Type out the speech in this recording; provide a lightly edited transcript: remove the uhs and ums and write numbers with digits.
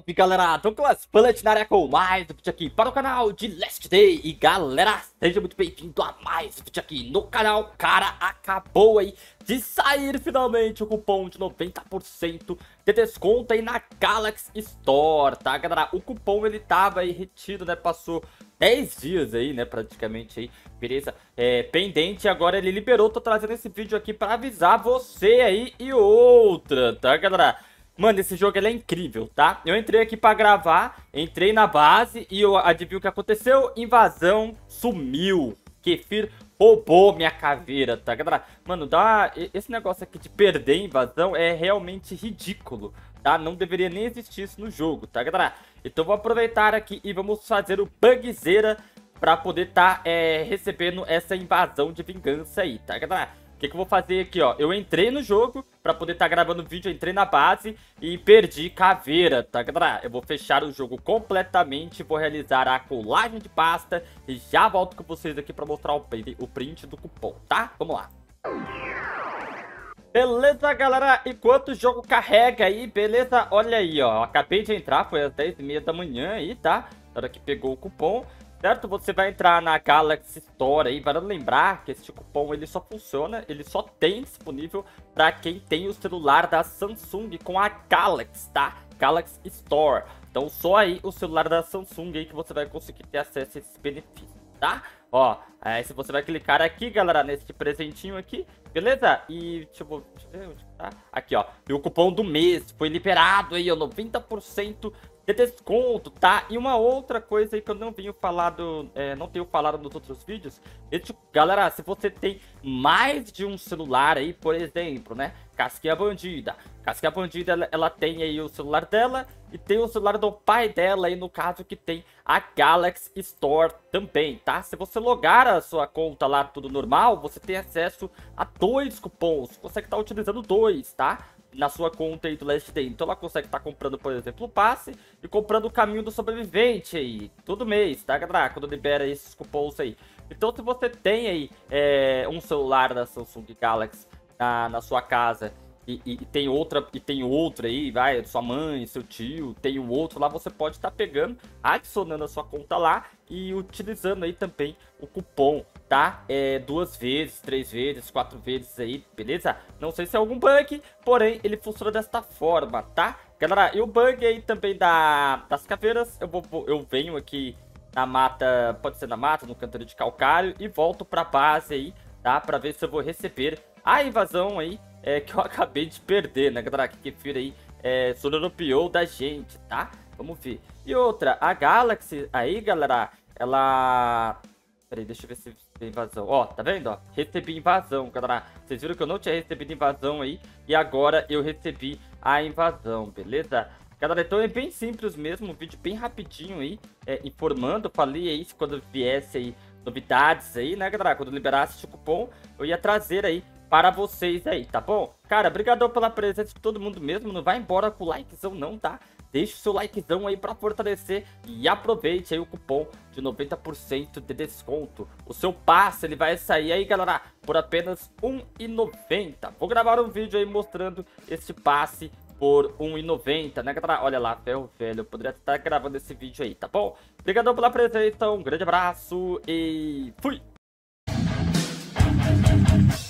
Salve galera, Douglas Bullet na área com mais um vídeo aqui para o canal de Last Day. E galera, seja muito bem-vindo a mais um vídeo aqui no canal. Cara, acabou aí de sair finalmente o cupom de 90% de desconto aí na Galaxy Store, tá galera? O cupom ele tava aí retido, né, passou 10 dias aí, né, praticamente aí, beleza? Pendente, agora ele liberou, tô trazendo esse vídeo aqui para avisar você aí e outra, tá galera? Mano, esse jogo ele é incrível, tá? Eu entrei aqui pra gravar, entrei na base e eu adivinho o que aconteceu? Invasão sumiu. Kefir roubou minha caveira, tá, galera? Mano, esse negócio aqui de perder invasão é realmente ridículo, tá? Não deveria nem existir isso no jogo, tá, galera? Então vou aproveitar aqui e vamos fazer o bugzeira pra poder recebendo essa invasão de vingança aí, tá, galera? O que eu vou fazer aqui, ó? Eu entrei no jogo pra poder estar gravando vídeo, eu entrei na base e perdi caveira, tá, galera? Eu vou fechar o jogo completamente, vou realizar a colagem de pasta e já volto com vocês aqui pra mostrar o print do cupom, tá? Vamos lá. Beleza, galera? Enquanto o jogo carrega aí, beleza? Olha aí, ó. Acabei de entrar, foi às 10h30 da manhã aí, tá? Na hora que pegou o cupom. Certo? Você vai entrar na Galaxy Store aí, para lembrar que este cupom ele só funciona, ele só tem disponível para quem tem o celular da Samsung com a Galaxy, tá? Galaxy Store. Então só aí o celular da Samsung aí que você vai conseguir ter acesso a esses benefícios, tá? Ó, aí se você vai clicar aqui, galera, nesse presentinho aqui, beleza? E deixa eu ver onde tá. Aqui, ó, e o cupom do mês foi liberado aí, ó, 90% de desconto, tá? E uma outra coisa aí que eu não tenho falado nos outros vídeos, galera, se você tem mais de um celular aí, por exemplo, né? Casquinha Bandida, ela tem aí o celular dela e tem o celular do pai dela aí, no caso que tem a Galaxy Store também, tá? Se você logar a sua conta lá, tudo normal, você tem acesso a 2 cupons, você consegue estar utilizando 2, tá? Na sua conta aí do Last Day. Então ela consegue estar comprando, por exemplo, o passe e comprando o caminho do sobrevivente aí, todo mês, tá, galera? Quando libera esses cupons aí. Então se você tem aí um celular da Samsung Galaxy na sua casa e tem outro aí, vai, sua mãe, seu tio, tem o outro lá, você pode estar pegando, adicionando a sua conta lá e utilizando aí também o cupom, tá? 2 vezes, 3 vezes, 4 vezes aí, beleza? Não sei se é algum bug, porém ele funciona desta forma, tá? Galera, e o bug aí também das caveiras, eu venho aqui na mata, pode ser na mata, no canteiro de calcário, e volto pra base aí, tá? Pra ver se eu vou receber a invasão aí que eu acabei de perder, né, galera? Que Kefir aí sonoropiou da gente, tá? Vamos ver. E outra, a Galaxy aí, galera, ela... Peraí, deixa eu ver se tem invasão. Ó, tá vendo, ó? Recebi invasão, galera. Vocês viram que eu não tinha recebido invasão aí e agora eu recebi a invasão, beleza? Galera, então é bem simples mesmo, um vídeo bem rapidinho aí, informando. Falei aí quando viesse aí novidades aí, né, galera? Quando liberasse esse cupom, eu ia trazer aí para vocês aí, tá bom? Cara, obrigadão pela presença de todo mundo mesmo. Não vai embora com o likezão não, tá? Deixa o seu likezão aí pra fortalecer e aproveite aí o cupom de 90% de desconto. O seu passe, ele vai sair aí, galera, por apenas R$1,90. Vou gravar um vídeo aí mostrando esse passe por R$1,90, né, galera? Olha lá, ferro velho, eu poderia estar gravando esse vídeo aí, tá bom? Obrigadão pela presença, um grande abraço e fui!